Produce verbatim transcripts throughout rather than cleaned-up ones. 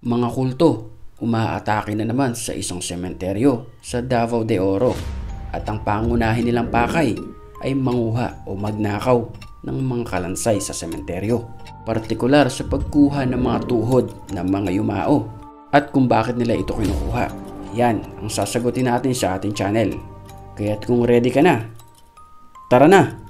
Mga kulto, umaatake na naman sa isang sementeryo sa Davao de Oro at ang pangunahin nilang pakay ay manguha o magnakaw ng mga kalansay sa sementeryo. Partikular sa pagkuha ng mga tuhod ng mga yumao at kung bakit nila ito kinukuha. Yan ang sasagutin natin sa ating channel. Kaya't kung ready ka na, tara na!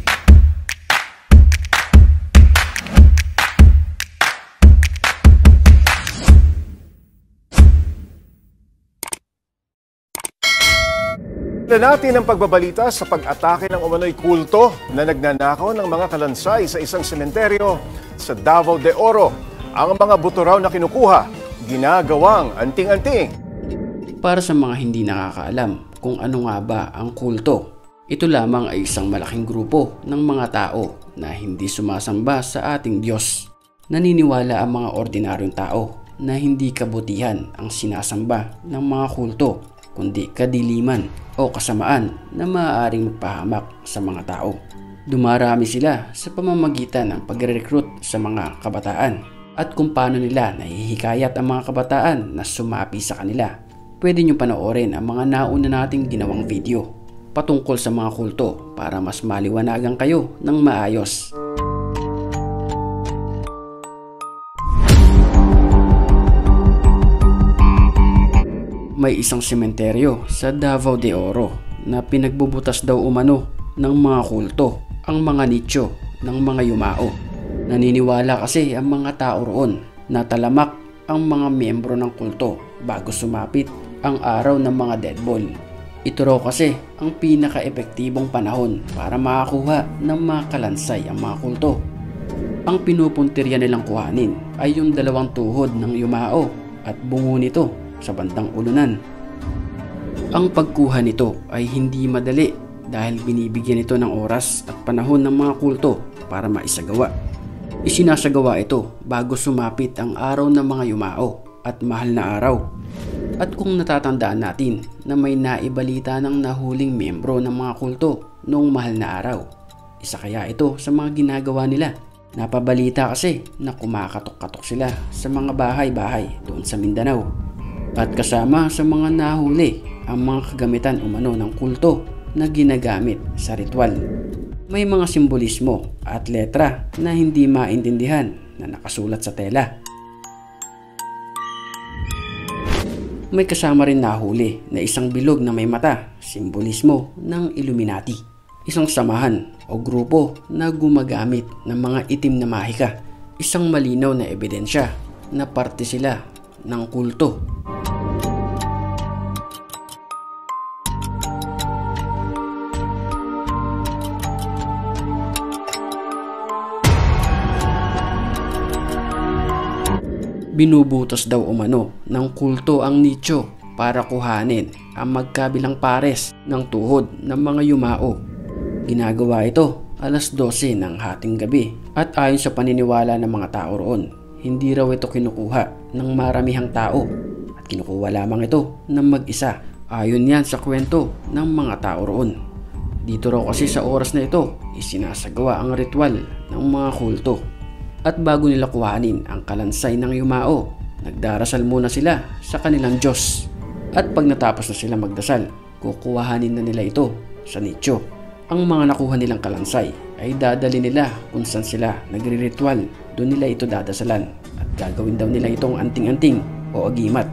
Na natin ang pagbabalita sa pag-atake ng umano'y kulto na nagnanakaw ng mga kalansay sa isang sementeryo sa Davao de Oro. Ang mga buto raw na kinukuha, ginagawang anting-anting. Para sa mga hindi nakakaalam kung ano nga ba ang kulto, ito lamang ay isang malaking grupo ng mga tao na hindi sumasamba sa ating Diyos. Naniniwala ang mga ordinaryong tao na hindi kabutihan ang sinasamba ng mga kulto, kundi kadiliman o kasamaan na maaaring magpahamak sa mga tao. Dumarami sila sa pamamagitan ng pagre-recruit sa mga kabataan at kung paano nila nahihikayat ang mga kabataan na sumapi sa kanila. Pwede nyo panoorin ang mga nauna nating ginawang video patungkol sa mga kulto para mas maliwanagan kayo ng maayos. May isang sementeryo sa Davao de Oro na pinagbubutas daw umano ng mga kulto, ang mga nicho ng mga yumao. Naniniwala kasi ang mga tao roon na talamak ang mga miyembro ng kulto bago sumapit ang araw ng mga deadball. Ito raw kasi ang pinaka-epektibong panahon para makakuha ng mga kalansay ang mga kulto. Ang pinupuntirya nilang kuhanin ay yung dalawang tuhod ng yumao at bungo nito sa bandang ulunan. Ang pagkuha nito ay hindi madali dahil binibigyan ito ng oras at panahon ng mga kulto para maisagawa. Isinasagawa ito bago sumapit ang araw ng mga yumao at mahal na araw. At kung natatandaan natin na may naibalita ng nahuling miyembro ng mga kulto noong mahal na araw, isa kaya ito sa mga ginagawa nila. Napabalita kasi na kumakatok-katok sila sa mga bahay-bahay doon sa Mindanao. At kasama sa mga nahuli ang mga kagamitan umano ng kulto na ginagamit sa ritual. May mga simbolismo at letra na hindi maintindihan na nakasulat sa tela. May kasama rin nahuli na isang bilog na may mata, simbolismo ng Illuminati. Isang samahan o grupo na gumagamit ng mga itim na mahika. Isang malinaw na ebidensya na parte sila ng kulto. Binubutas daw umano ng kulto ang nicho para kuhanin ang magkabilang pares ng tuhod ng mga yumao. Ginagawa ito alas dose ng hating gabi at ayon sa paniniwala ng mga tao roon, hindi raw ito kinukuha ng maramihang tao at kinukuha lamang ito ng mag-isa. Ayon yan sa kwento ng mga tao roon. Dito raw kasi sa oras na ito, isinasagawa ang ritual ng mga kulto. At bago nila kuhanin ang kalansay ng yumao, nagdarasal muna sila sa kanilang Diyos. At pag natapos na sila magdasal, kukuhanin na nila ito sa nicho. Ang mga nakuha nilang kalansay ay dadali nila kung saan sila nagre-ritual. Doon nila ito dadasalan at gagawin daw nila itong anting-anting o agimat.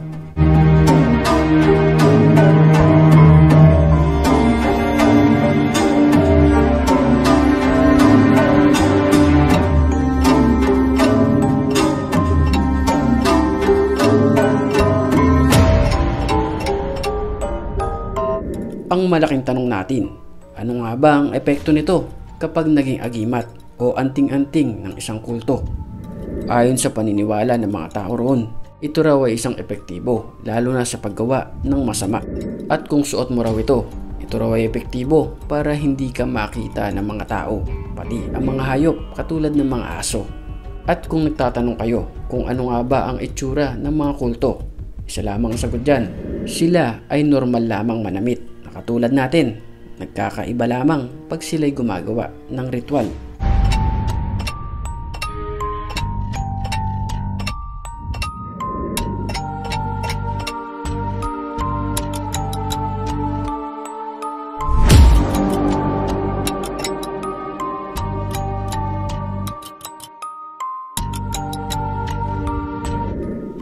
Ang malaking tanong natin, ano nga ba ang epekto nito kapag naging agimat o anting-anting ng isang kulto? Ayon sa paniniwala ng mga tao roon, ito raw ay isang epektibo lalo na sa paggawa ng masama. At kung suot mo raw ito, ito raw ay epektibo para hindi ka makita ng mga tao, pati ang mga hayop katulad ng mga aso. At kung nagtatanong kayo kung ano nga ba ang itsura ng mga kulto, isa lamang ang sagot dyan, sila ay normal lamang manamit. Katulad natin, nagkakaiba lamang pag sila'y gumagawa ng ritual.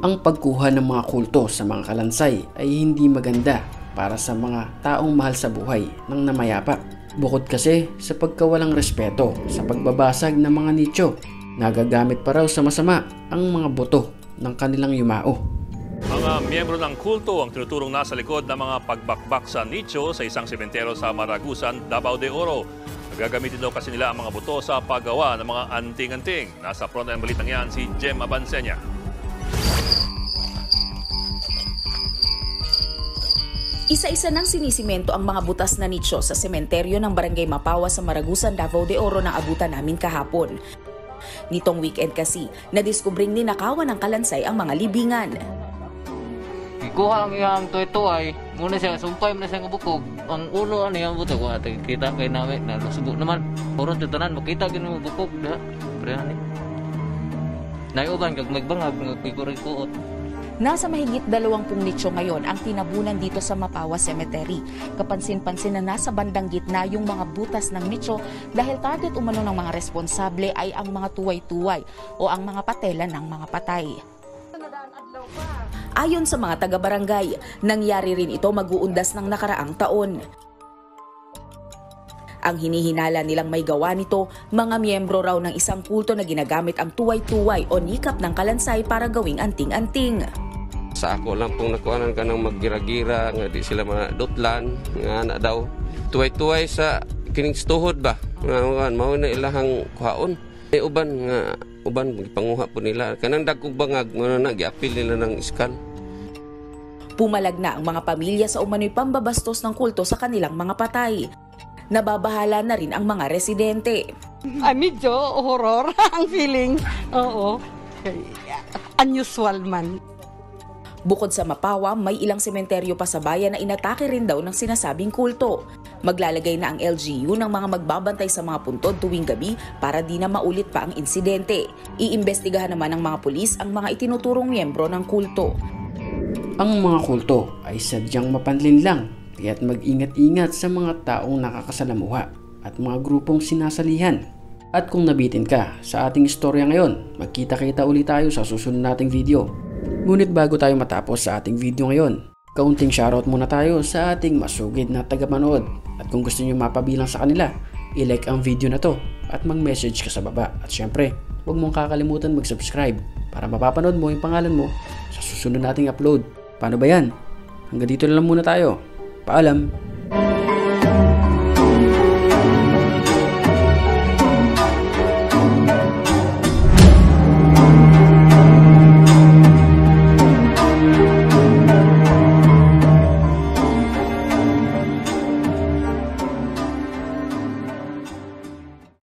Ang pagkuha ng mga kulto sa mga kalansay ay hindi maganda para sa mga taong mahal sa buhay ng namayapa. Bukod kasi sa pagkawalang respeto sa pagbabasag ng mga nicho, nagagamit pa raw sa masama ang mga buto ng kanilang yumao. Mga miyembro ng kulto ang tinuturong nasa likod ng mga pagbakbak sa nicho sa isang sementeryo sa Maragusan, Davao de Oro. Gagamitin daw kasi nila ang mga buto sa paggawa ng mga anting-anting. Nasa front ng balitang yan si Jem Abansenya. Isa-isa nang sinisimento ang mga butas na nicho sa sementeryo ng Barangay Mapawa sa Maragusan, Davao de Oro na abutan namin kahapon. Nitong weekend kasi, nadiskubring ninakawan ng kalansay ang mga libingan. Ikuha ang iyang tuay-tuay, muna siya, sumpay mo na siya ng bukog. Ang ulo, ano yung buto ko, kita kay namin, na nasubok naman. Puro titanan, makita gano'n yung bukog, da. Prehan eh. Naiuban, kag magbangag, nagpigurikuot. Nasa mahigit dalawampung nicho ngayon ang tinabunan dito sa Mapawa Cemetery. Kapansin-pansin na nasa bandang gitna yung mga butas ng nicho dahil target umano ng mga responsable ay ang mga tuway-tuway o ang mga patela ng mga patay. Ayon sa mga taga-barangay, nangyari rin ito mag-uundas ng nakaraang taon. Ang hinihinala nilang may gawa nito, mga miyembro raw ng isang kulto na ginagamit ang tuway-tuway o nikap ng kalansay para gawing anting-anting. Sa ako lang pong nakuhanan ka ng maggira-gira, nga di sila madutlan, nga na daw. Tuway-tuway sa kining stuhod ba? Nga mao na ilahang kuhaon. May uban nga, uban panguha po nila. Kanang dagkong bangag, nga na giapil nila ng iskal. Pumalag na ang mga pamilya sa umano'y pambabastos ng kulto sa kanilang mga patay. Nababahala na rin ang mga residente. Ay, medyo horror ang feeling. Oo. Unusual man. Bukod sa Mapawa, may ilang sementeryo pa sa bayan na inatake rin daw ng sinasabing kulto. Maglalagay na ang L G U ng mga magbabantay sa mga puntod tuwing gabi para di na maulit pa ang insidente. Iimbestigahan naman ng mga pulis ang mga itinuturong miyembro ng kulto. Ang mga kulto ay sadyang mapanlin lang, kaya't mag-ingat-ingat sa mga taong nakakasalamuha at mga grupong sinasalihan. At kung nabitin ka sa ating istorya ngayon, magkita-kita ulit tayo sa susunod nating video. Ngunit bago tayo matapos sa ating video ngayon, kaunting shoutout muna tayo sa ating masugid na tagapanood. At kung gusto nyo mapabilang sa kanila, i-like ang video na to at mag-message ka sa baba. At syempre, huwag mong kakalimutan mag-subscribe para mapapanood mo yung pangalan mo sa susunod nating upload. Paano ba yan? Hanggang dito na lang muna tayo. Paalam!